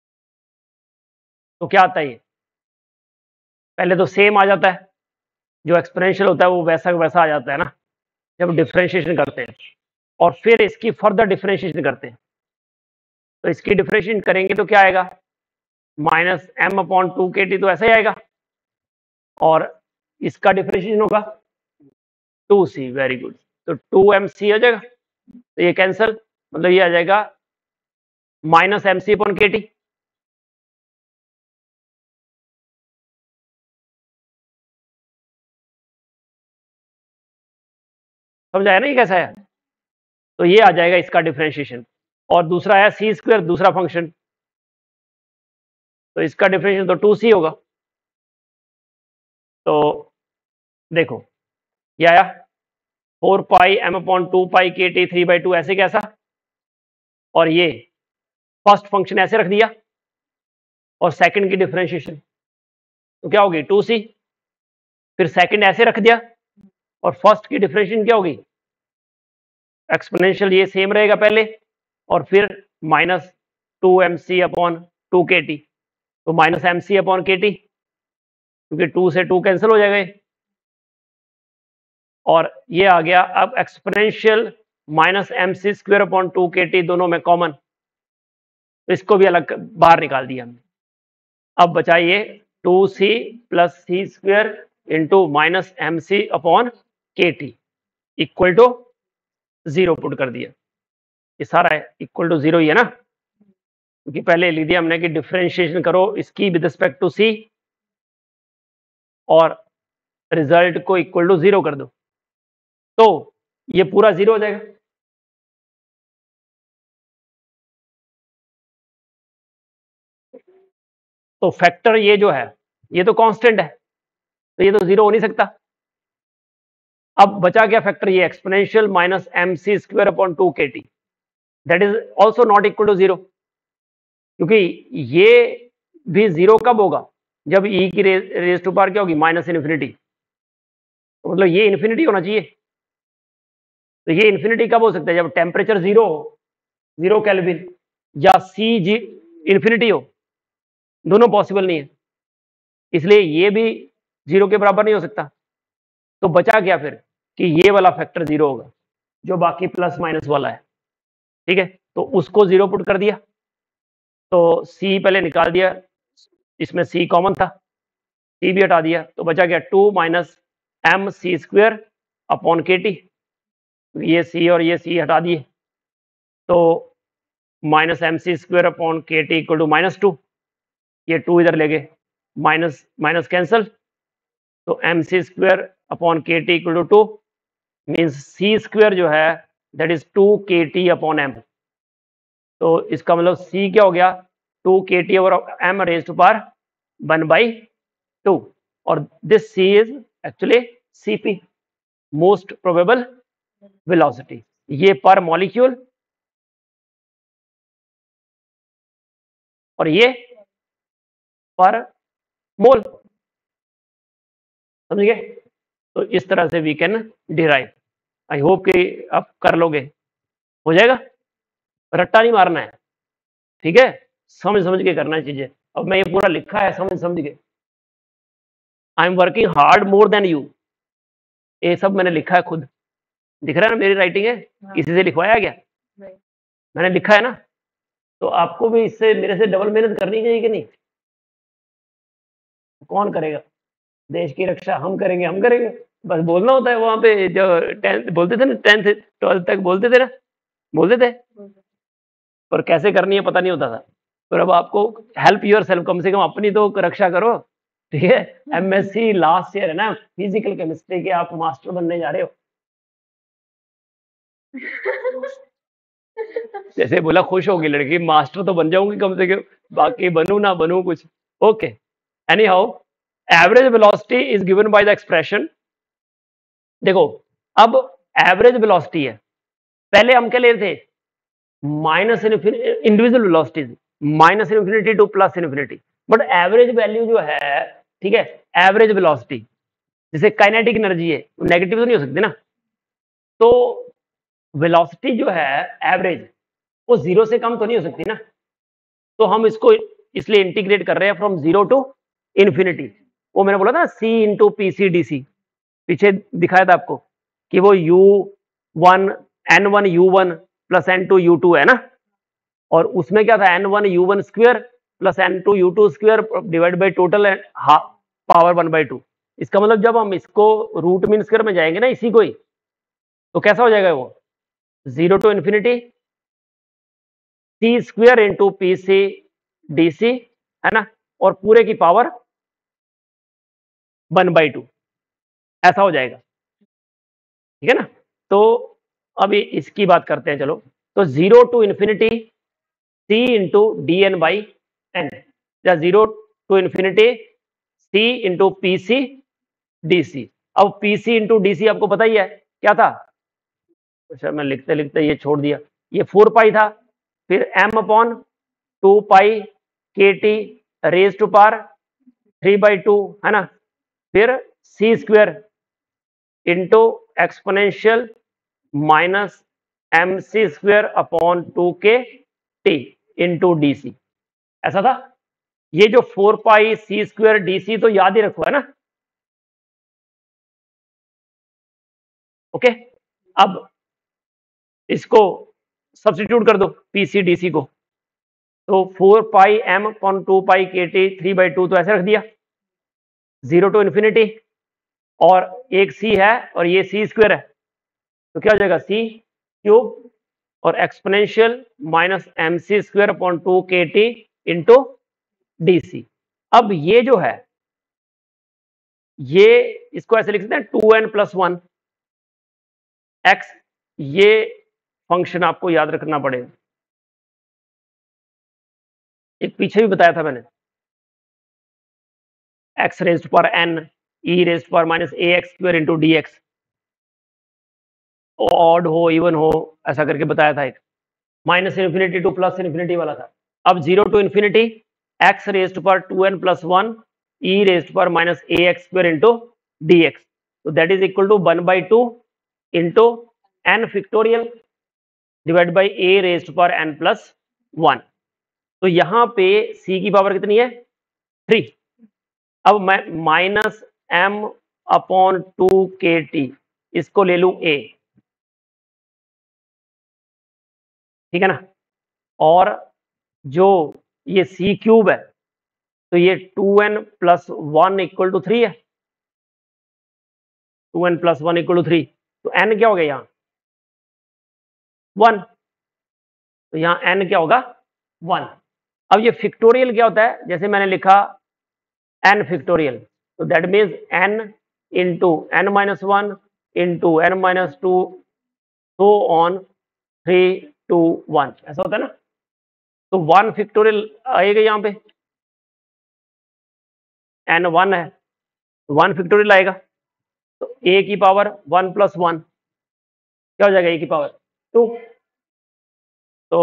S1: तो क्या आता है ये? पहले तो सेम आ जाता है, जो एक्सपोनेंशियल होता है वो वैसा वैसा आ जाता है ना जब डिफरेंशिएशन करते हैं, और फिर इसकी फर्दर डिफरेंशिएशन करते हैं। तो इसकी डिफरेंशिएशन करेंगे तो क्या आएगा? -m/2kT, तो ऐसा ही आएगा, और इसका डिफरेंशिएशन होगा 2c। वेरी गुड, तो 2mc हो जाएगा, तो ये कैंसल, मतलब ये आ जाएगा -mc/kT। समझ आया ना ये कैसा है? तो ये आ जाएगा इसका डिफरेंशिएशन, और दूसरा है c², दूसरा फंक्शन, तो इसका डिफरेंशिएशन तो 2c होगा। तो देखो ये आया 4πm/2πkt 3/2, ऐसे कैसा, और ये फर्स्ट फंक्शन ऐसे रख दिया, और सेकंड की डिफरेंशिएशन तो क्या होगी? 2c। फिर सेकंड ऐसे रख दिया, और फर्स्ट की डिफरेंशिएशन क्या होगी? एक्सपोनेंशियल, ये सेम रहेगा पहले, और फिर -2mc/2kt, तो -mc/kt, क्योंकि 2 से 2 कैंसिल हो जाएगा, और ये आ गया अब एक्सपोनेंशियल -mc²/2kt, दोनों में कॉमन, तो इसको भी अलग बाहर निकाल दिया हमने। अब बचाइए 2c + c² into -mc/kt equal to 0 put कर दिया। ये सारा है इक्वल टू 0 ही है ना, क्योंकि पहले लिख दिया हमने कि डिफरेंशिएशन करो इसकी विद रिस्पेक्ट टू c, और रिजल्ट को इक्वल टू 0 कर दो, तो ये पूरा 0 हो जाएगा। तो फैक्टर ये जो है ये तो कांस्टेंट है, तो ये तो 0 हो नहीं सकता। अब बचा क्या फैक्टर? ये exponential -mc²/2kt, that is also not equal to 0, क्योंकि ये भी 0 कब होगा? जब e की रेज टू पावर क्या होगी? -इन्फिनिटी, तो मतलब ये इन्फिनिटी होना चाहिए। तो ये इन्फिनिटी कब हो सकता है? जब टेम्परेचर 0 हो, 0 केल्विन, या c इन्फिनिटी हो, दोनों पॉसिबल नहीं है, इसलिए ये भी 0 के बराबर नहीं हो सकता। तो बचा क्या फिर? कि ये वाला फैक्टर 0 होगा, जो बाकी प्लस माइनस वाला है, ठीक है, तो उसको 0 पुट कर दिया, तो c पहले निकाल दिया, इसमें c कॉमन था, c भी हटा दिया, तो बचा क्या? 2 - mc²/kt, ये c और ये c हटा दिए, तो -mc²/kt इक्वल टू -2, ये 2 इधर ले गए, माइनस माइनस कैंसल, तो mc²/kt equal to 2, means c² जो है दैट इज 2kt/m। तो इसका मतलब c क्या हो गया? 2kt/m रेज टू पावर 1/2, और this c is actually cp, most probable velocity, ये पर मॉलिक्यूल, और ये पर मोल। समझ गए? तो इस तरह से we can derive. I hope कि आप कर लोगे, हो जाएगा, रट्टा नहीं मारना है, ठीक है, समझ समझ के करना है चीजें। अब मैं ये पूरा लिखा है समझ समझ के, I am working hard more than you, ये सब मैंने लिखा है खुद, दिख रहा है ना मेरी राइटिंग है, किसी से लिखवाया क्या? मैंने लिखा है ना, तो आपको भी इससे मेरे से डबल मेहनत करनी चाहिए कि नहीं? कौन करेगा देश की रक्षा? हम करेंगे, हम करेंगे, बस बोलना होता है। वहां पे जो 10th बोलते थे ना, 10th 12th तक बोलते थे ना, बोलते थे, पर कैसे करनी है पता नहीं होता था। पर अब आपको हेल्प योर सेल्फ, कम से कम अपनी तो रक्षा करो, ठीक है। एमएससी लास्ट ईयर है ना, फिजिकल केमिस्ट्री के आप मास्टर बनने जा रहे हो। जैसे बोला खुश होगी लड़की, मास्टर तो बन जाऊंगी कम से कम, बाकी बनू ना बनू कुछ। Okay, anyhow, average velocity is given by the expression. देखो अब एवरेज वेलोसिटी है, पहले हम क्या ले रहे थे? Minus individual velocities, -infinity to +infinity, but average value जो है, ठीक है, एवरेज वेलोसिटी जैसे काइनेटिक एनर्जी है, नेगेटिव तो नहीं हो सकती ना, तो वेलोसिटी जो है एवरेज वो 0 से कम तो नहीं हो सकती ना, तो हम इसको इसलिए इंटीग्रेट कर रहे हैं फ्रॉम 0 टू इन्फिनिटी। वो मैंने बोला था C into P C D C, पीछे दिखाया था आपको कि वो U1 N1 U1 plus N2 U2 है ना, और उसमें क्या था N1 U1 square plus N2 U2 square divide by total power 1/2। इसका मतलब जब हम इसको रूट मीन स्क्वायर में जाएंगे ना इसी को ही, तो कैसा हो जाएगा वो 0 to infinity C square into P C D C, है ना, और पूरे की पावर 1/2 ऐसा हो जाएगा। ठीक है ना, तो अभी इसकी बात करते हैं चलो। तो 0 to infinity C into D N by N, या 0 to infinity C into P C D C. अब P C into D C आपको पता ही है क्या था, अच्छा मैं लिखते लिखते ये छोड़ दिया, ये 4 पाई था, फिर m upon 2 pi K T raise to power 3/2, है ना, फिर C square into exponential minus M C square upon 2 के टी इंटू डी सी, ऐसा था। ये जो 4 पाई सी स्क्वायर डी सी तो याद ही रखो, है ना। ओके, अब इसको सब्स्टिट्यूट कर दो पीसीडीसी को, तो 4 पाई M upon 2 pi K T 3/2 तो ऐसे रख दिया 0 टू इन्फिनिटी, और एक सी है और ये सी स्क्वायर है, तो क्या हो जाएगा सी क्यूब और exponential minus M C square upon 2 के टी इंटू डी सी। अब ये जो है ये इसको ऐसे लिख सकते हैं 2n प्लस 1 एक्स, ये फंक्शन आपको याद रखना पड़ेगा, एक पीछे भी बताया था मैंने, एक्स रेज्ड पर एन ई रेज्ड पर माइनस ए x square into D X, odd हो इवन हो ऐसा करके बताया था एक, minus infinity to plus infinity वाला था। अब 0 टू इन्फिनिटी एक्स रेज्ड पर 2n प्लस 1 ई रेज्ड पर माइनस ए x square into D x, तो that is equal to 1/2 into n factorial divide by a raised पर एन प्लस 1। तो यहां पे c की पावर कितनी है 3। अब मैं माइनस एम अपॉन 2 KT इसको ले लूं a, ठीक है ना, और जो ये c क्यूब है तो ये 2n प्लस 1 इक्वल टू 3 है, 2n प्लस 1 इक्वल टू 3, तो n क्या हो गया यहाँ 1, तो यहाँ n क्या होगा 1। अब ये फिक्टोरियल क्या होता है, जैसे मैंने लिखा n फिक्टोरियल, तो that means n into n minus 1 into n minus 2 so on 3 2 1, ऐसा होता है ना। तो 1 फिक्टोरियल आएगा यहाँ पे, n 1 है, 1 फिक्टोरियल आएगा, तो a की पावर 1 प्लस 1 क्या हो जाएगा a की पावर 2। तो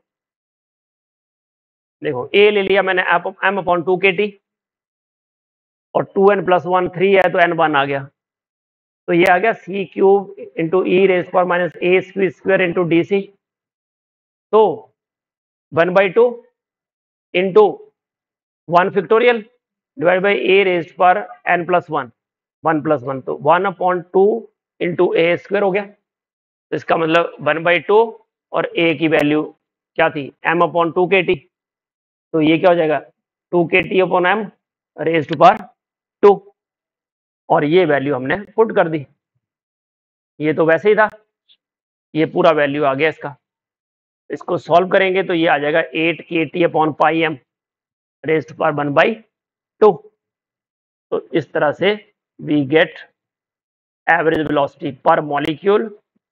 S1: देखो a ले लिया मैंने m अपॉन 2 KT, और 2n प्लस 1 3 है तो n 1 आ गया, तो ये आ गया c cube into e raise पर minus a square into D C, तो 1/2 into 1 factorial divide by a raise पर n प्लस 1 1 प्लस 1, तो 1/2 इंटू ए स्क्वायर हो गया, तो इसका मतलब 1/2 और a की वैल्यू क्या थी m अपॉन 2 KT, तो ये क्या हो जाएगा 2 KT upon m raise to power 2, और ये वैल्यू हमने पुट कर दी, ये तो वैसे ही था, ये पूरा वैल्यू आ गया इसका, इसको सॉल्व करेंगे तो ये आ जाएगा 8 KT upon pi m raise to power 1/2। तो इस तरह से we get average velocity per molecule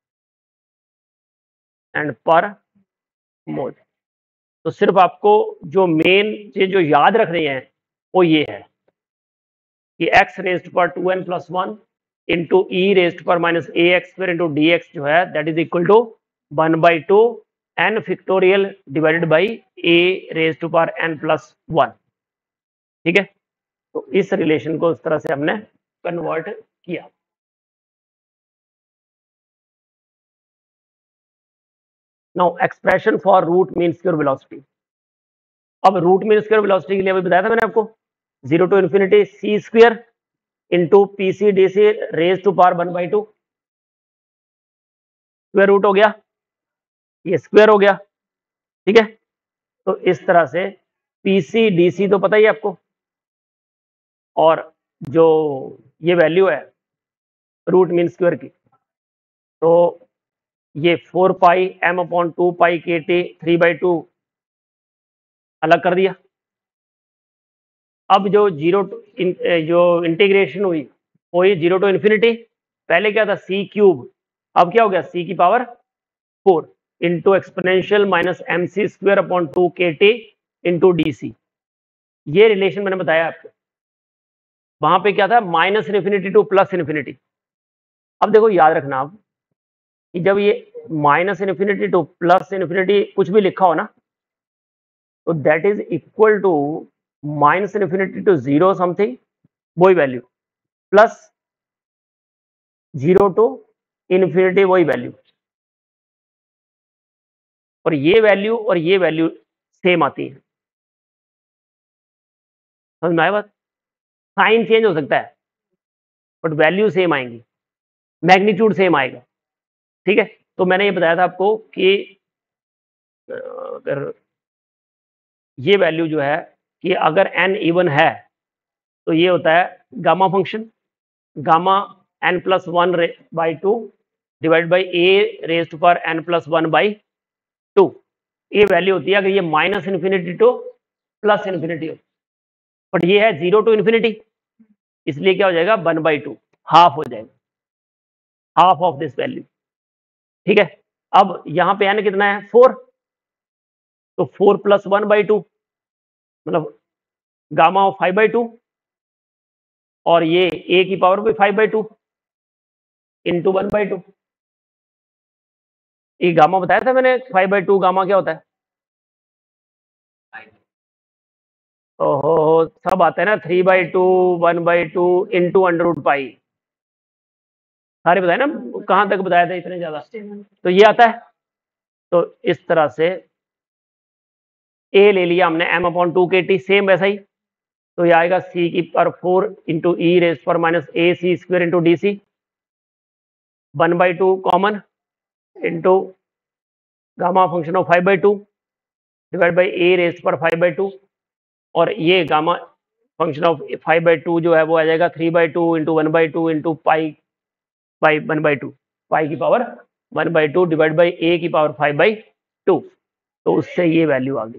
S1: and per mole. तो सिर्फ आपको जो मेन चीज जो याद रखनी है वो ये है कि x रेज्ड पर 2n plus 1 into e raised पर माइनस ए x square into D x जो है that is equal to 1/2 n factorial divided by a raised to power n plus 1। ठीक है, तो इस रिलेशन को इस तरह से हमने कन्वर्ट किया। Now expression for root mean square velocity. अब रूट मीन स्क्वायर वेलोसिटी के लिए अभी बताया था मैंने आपको, 0 to infinity c square into P C D C raise to power 1/2 square root हो गया, ये स्क्वायर हो गया, ठीक है। तो इस तरह से पी सी डी सी तो पता ही है आपको, और जो ये वैल्यू है रूट मीन स्क्वायर की, तो ये 4 पाई M upon 2 pi K T 3/2 अलग कर दिया। अब जो जो इंटीग्रेशन हुई 0 टू इन्फिनिटी, पहले क्या था c क्यूब, अब क्या हो गया c की power 4 into exponential minus M C square upon 2 के टी इंटू डी सी। ये रिलेशन मैंने बताया आपको, वहां पे क्या था minus infinity to plus infinity. अब देखो याद रखना आप कि जब ये minus infinity to plus infinity कुछ भी लिखा हो ना, तो that is equal to minus infinity to zero something, वही value, plus zero to infinity वही वैल्यू, और ये वैल्यू सेम आती है। समझ में आया बात? साइन चेंज हो सकता है बट वैल्यू सेम आएंगी, मैग्नीट्यूड सेम आएगा, ठीक है। तो मैंने ये बताया था आपको कि अगर ये वैल्यू जो है कि अगर n इवन है तो ये होता है gamma function, gamma n plus 1/2 divide by a raise to power n plus 1/2। ये वैल्यू होती है अगर ये minus infinity to plus infinity हो, बट ये है 0 टू इन्फिनिटी, इसलिए क्या हो जाएगा 1/2, हाफ हो जाएगा, हाफ ऑफ दिस वैल्यू, ठीक है। अब यहाँ पे n कितना है 4, तो 4 प्लस 1/2 मतलब गामा ऑफ 5/2, और ये a की पावर भी 5/2 इंटू 1/2। ये गामा बताया था मैंने, 5/2 गामा क्या होता है? ओहो, सब आता है ना, 3/2 1/2 इंटू अंडर रूट पाई, सारे बताए ना, कहाँ तक बताया था इतने ज्यादा, तो ये आता है। तो इस तरह से a ले लिया हमने m अपॉन 2 के टी, सेम वैसा ही, तो ये आएगा c की पावर 4 इंटू ई रेज पर minus a c square into D c, 1/2 common into gamma function of 5/2 divide by a raise पर 5/2, और ये गामा फंक्शन ऑफ 5/2 जो है वो आ जाएगा 3/2 into 1/2 into pi by 1/2, pi की पावर 1/2 डिवाइड बाई ए की पावर 5/2, तो उससे ये वैल्यू आ गई।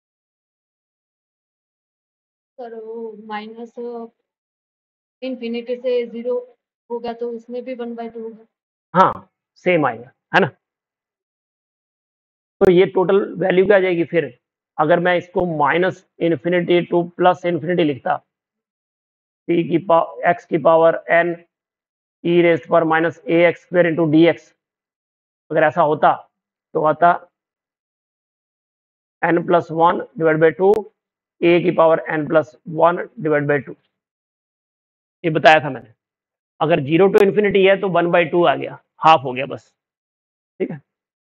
S2: सर वो माइनस इन्फिनिटी से 0 होगा तो उसमें भी 1/2 होगा।
S1: हाँ सेम आएगा, है ना। तो ये टोटल वैल्यू क्या आ जाएगी फिर, अगर मैं इसको minus infinity to plus infinity लिखता, टी की पावर एक्स की पावर एन ई रेज पर माइनस ए x square into D x, अगर ऐसा होता तो आता n plus 1 divide by 2 a की power n plus 1 divide by 2, ये बताया था मैंने। अगर 0 टू इन्फिनिटी है तो 1/2 आ गया, हाफ हो गया बस, ठीक है।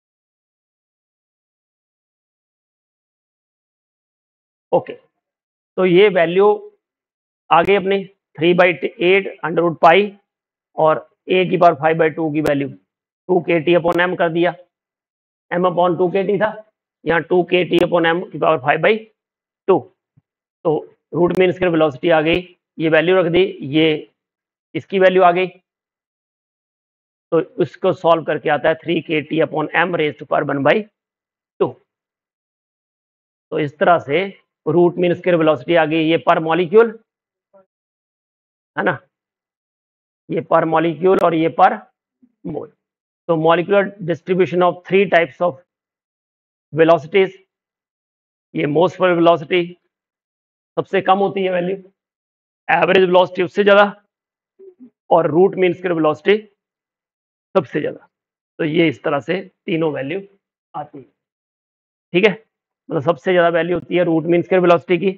S1: ओके, तो ये वैल्यू आ गई अपनी 3/8 अंडर रूट पाई, और ए की पावर 5/2 की वैल्यू 2 के टी अपॉन एम कर दिया, एम अपॉन 2 के टी था, यहाँ 2 के टी अपॉन एम की पावर 5/2, तो रूट मीन स्क्वायर वेलोसिटी आ गई, ये वैल्यू रख दी, ये इसकी वैल्यू आ गई, तो इसको सॉल्व करके आता है 3 k T upon m raise to power 1/2। तो इस तरह से रूट मीन स्क्वायर वेलोसिटी आ गई, ये पर मॉलिक्यूल है ना, ये पर मॉलिक्यूल और ये पर मोल। तो molecular distribution of 3 types of velocities, ये मोस्ट प्रोबेबल वेलोसिटी सबसे कम होती है वैल्यू, एवरेज वेलोसिटी उससे ज्यादा, और रूट मीन स्क्वायर वेलोसिटी सबसे ज्यादा। तो ये इस तरह से तीनों वैल्यू आती है, ठीक है। मतलब सबसे ज्यादा वैल्यू होती है रूट मीन स्क्वायर वेलोसिटी की,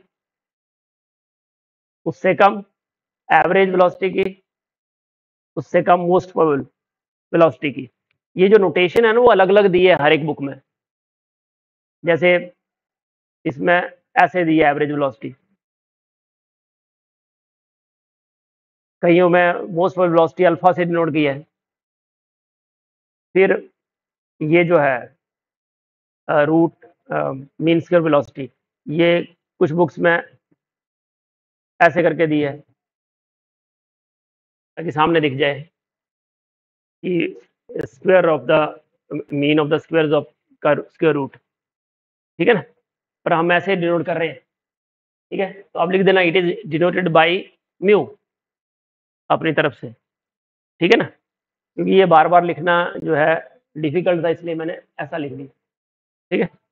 S1: उससे कम एवरेज वेलोसिटी की, उससे कम मोस्ट प्रोबेबल वेलोसिटी की। ये जो नोटेशन है ना वो अलग-अलग दी है हर एक बुक में। जैसे इसमें ऐसे दी है एवरेज वेलोसिटी, कईयों में मोस्ट वेलोसिटी अल्फा से डिनोट की है। फिर ये जो है रूट मीन स्क्वायर वेलोसिटी, ये कुछ बुक्स में ऐसे करके दी है, ताकि सामने दिख जाए कि square of the mean of the squares of square root, ठीक है ना? पर हम ऐसे डिनोट कर रहे हैं, ठीक है? तो आप लिख देना it is denoted by mu अपनी तरफ से, ठीक है ना? क्योंकि ये बार-बार लिखना जो है डिफ़िकल्ट था, इसलिए मैंने ऐसा लिख दिया, ठीक है?